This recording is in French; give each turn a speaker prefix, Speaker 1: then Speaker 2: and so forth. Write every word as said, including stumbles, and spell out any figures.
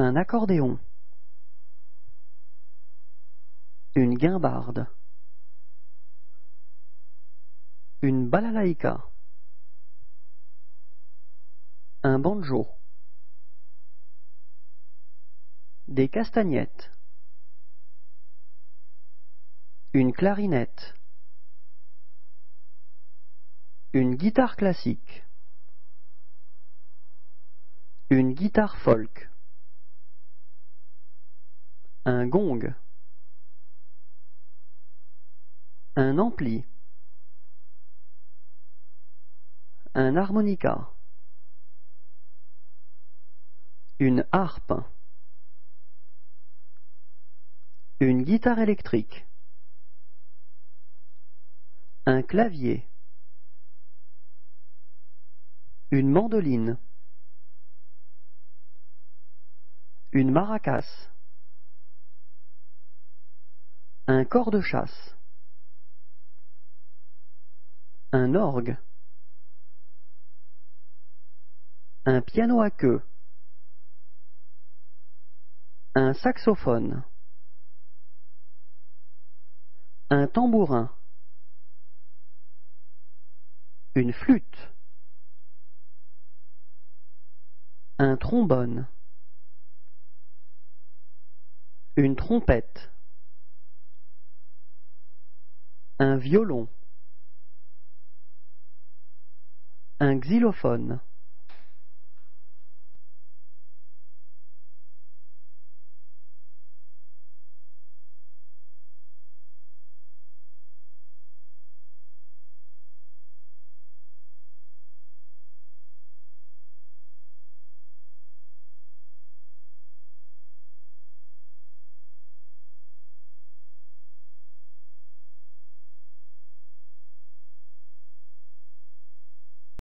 Speaker 1: Un accordéon. Une guimbarde. Une balalaïka. Un banjo. Des castagnettes. Une clarinette. Une guitare classique. Une guitare folk. Un gong. Un ampli. Un harmonica. Une harpe. Une guitare électrique. Un clavier. Une mandoline. Une maracas. Un cor de chasse. Un orgue. Un piano à queue. Un saxophone. Un tambourin. Une flûte. Un trombone. Une trompette. Un violon. Un xylophone.